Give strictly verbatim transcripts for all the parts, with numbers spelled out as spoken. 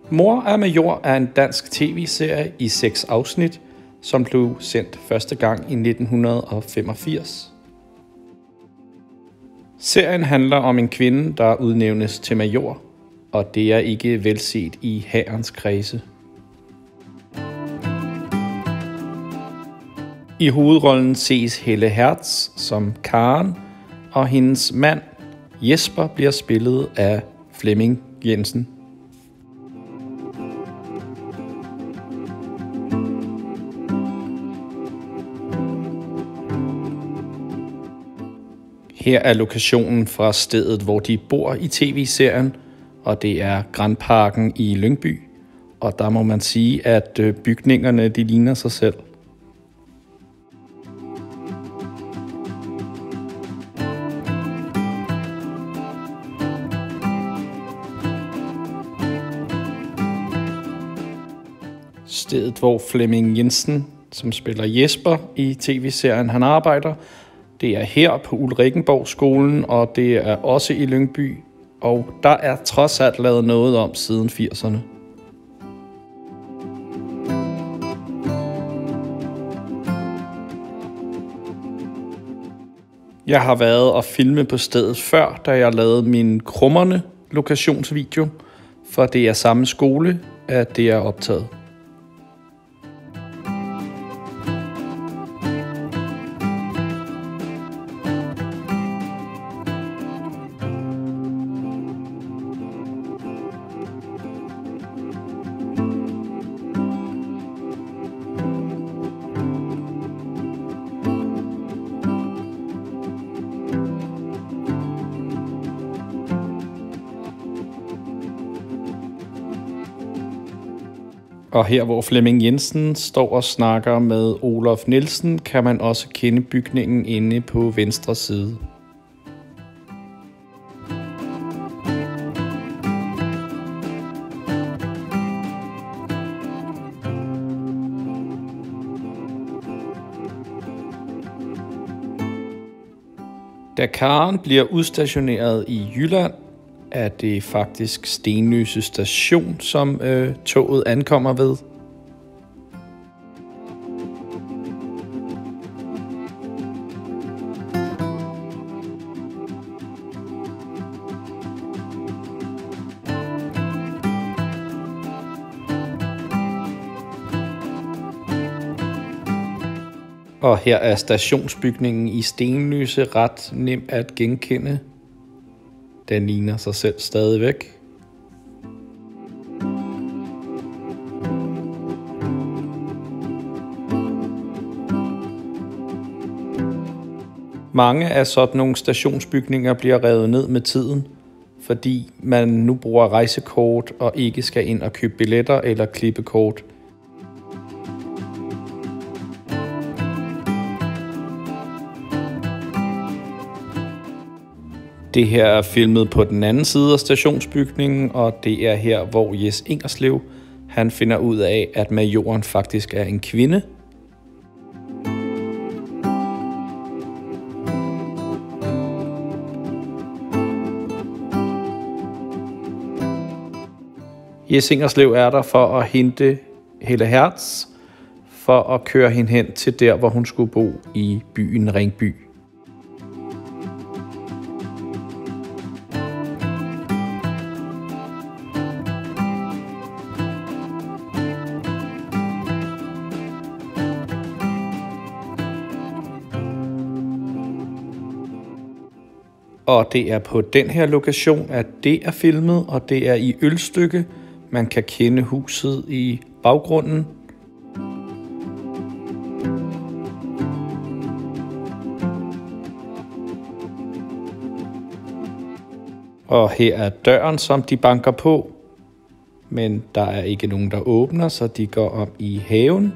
Mor er major er en dansk tv-serie i seks afsnit, som blev sendt første gang i nitten femogfirs. Serien handler om en kvinde, der udnævnes til major, og det er ikke velset i hærens kredse. I hovedrollen ses Helle Hertz som Karen, og hendes mand Jesper bliver spillet af Flemming Jensen. Her er lokationen fra stedet, hvor de bor i tv-serien, og det er Grandparken i Lyngby. Og der må man sige, at bygningerne de ligner sig selv. Stedet, hvor Flemming Jensen, som spiller Jesper i tv-serien, han arbejder, det er her på Ulrikenborg-skolen, og det er også i Lyngby, og der er trods alt lavet noget om siden firserne. Jeg har været og filme på stedet før, da jeg lavede min Krummerne lokationsvideo, for det er samme skole, at det er optaget. Og her, hvor Flemming Jensen står og snakker med Olof Nielsen, kan man også kende bygningen inde på venstre side. Da Karen bliver udstationeret i Jylland, er det faktisk Stenløse Station, som øh, toget ankommer ved. Og her er stationsbygningen i Stenløse ret nem at genkende. Den ligner sig selv stadigvæk. Mange af sådan nogle stationsbygninger bliver revet ned med tiden, fordi man nu bruger rejsekort og ikke skal ind og købe billetter eller klippekort. Det her er filmet på den anden side af stationsbygningen, og det er her, hvor Jes Ingerslev han finder ud af, at majoren faktisk er en kvinde. Jes Ingerslev er der for at hente Helle Hertz, for at køre hende hen til der, hvor hun skulle bo i byen Ringby. Og det er på den her lokation, at det er filmet, og det er i Ølstykke. Man kan kende huset i baggrunden. Og her er døren, som de banker på. Men der er ikke nogen, der åbner, så de går om i haven.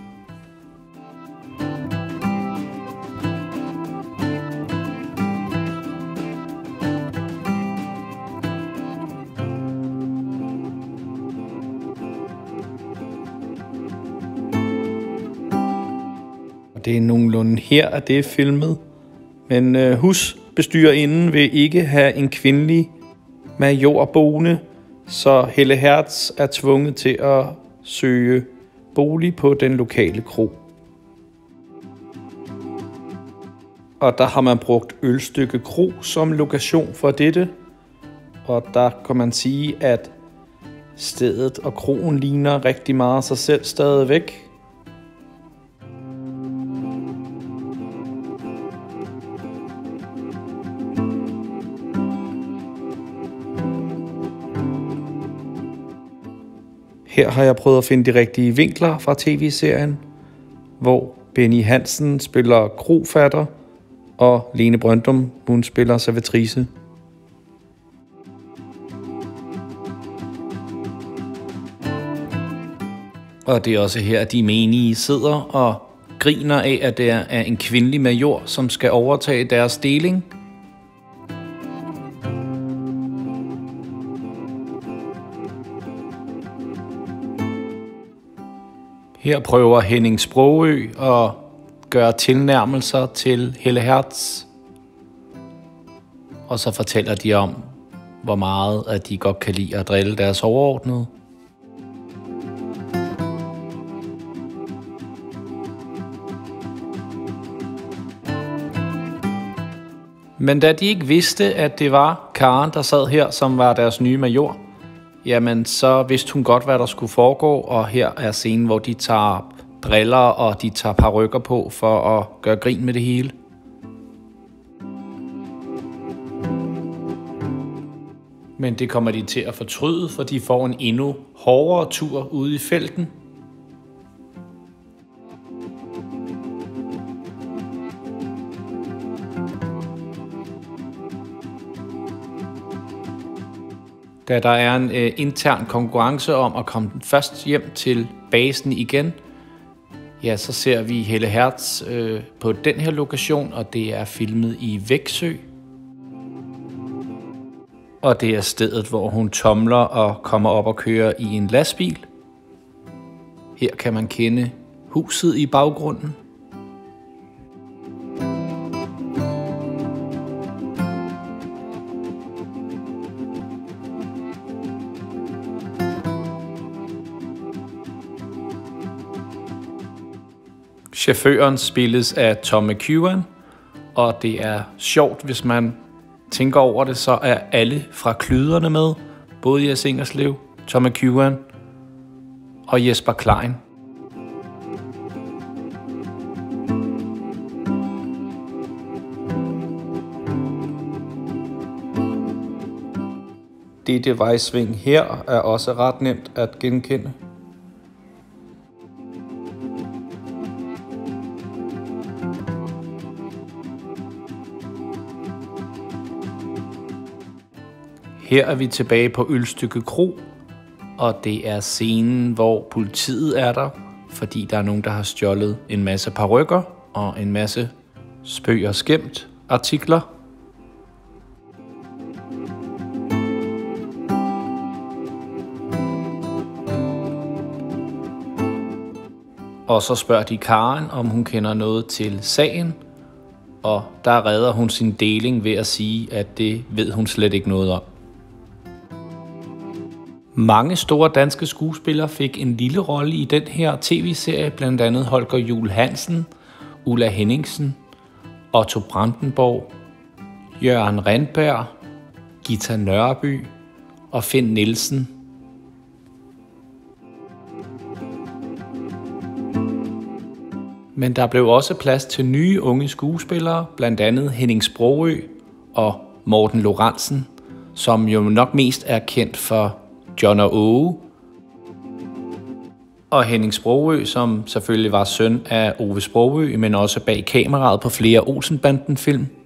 Det er nogenlunde her, at det er filmet. Men øh, husbestyrerinden vil ikke have en kvindelig major boende, så Helle Hertz er tvunget til at søge bolig på den lokale kro. Og der har man brugt Ølstykke Kro som lokation for dette. Og der kan man sige, at stedet og kroen ligner rigtig meget sig selv stadigvæk. Her har jeg prøvet at finde de rigtige vinkler fra tv-serien, hvor Benny Hansen spiller krofatter, og Lene Brøndum, hun spiller servitrice. Og det er også her, at de menige sidder og griner af, at det er en kvindelig major, som skal overtage deres deling. Her prøver Henning Sprogøe at gøre tilnærmelser til Helle Hertz. Og så fortæller de om, hvor meget at de godt kan lide at drille deres overordnede. Men da de ikke vidste, at det var Karen, der sad her, som var deres nye major, jamen så vidste hun godt, hvad der skulle foregå, og her er scenen, hvor de tager briller, og de tager parykker på for at gøre grin med det hele. Men det kommer de til at fortryde, for de får en endnu hårdere tur ude i felten. Da der er en øh, intern konkurrence om at komme først hjem til basen igen, ja, så ser vi Helle Hertz øh, på den her lokation, og det er filmet i Veksø. Og det er stedet, hvor hun tumler og kommer op og kører i en lastbil. Her kan man kende huset i baggrunden. Chaufføren spilles af Tom McEwan, og det er sjovt, hvis man tænker over det, så er alle fra Klyderne med, både Jes Ingerslev, Tom McEwan og Jesper Klein. Dette vejsving her er også ret nemt at genkende. Her er vi tilbage på Ølstykke Kro, og det er scenen, hvor politiet er der, fordi der er nogen, der har stjålet en masse parykker og en masse spøg og skæmt artikler. Og så spørger de Karen, om hun kender noget til sagen, og der redder hun sin deling ved at sige, at det ved hun slet ikke noget om. Mange store danske skuespillere fik en lille rolle i den her tv-serie, blandt andet Holger Juhl Hansen, Ulla Henningsen, Otto Brandenborg, Jørgen Rindberg, Gita Nørby og Finn Nielsen. Men der blev også plads til nye unge skuespillere, blandt andet Henning Sprogøe og Morten Lorentzen, som jo nok mest er kendt for John og Åge, og Henning Sprogøe, som selvfølgelig var søn af Ove Sprogøe, men også bag kameraet på flere Olsen-banden-film.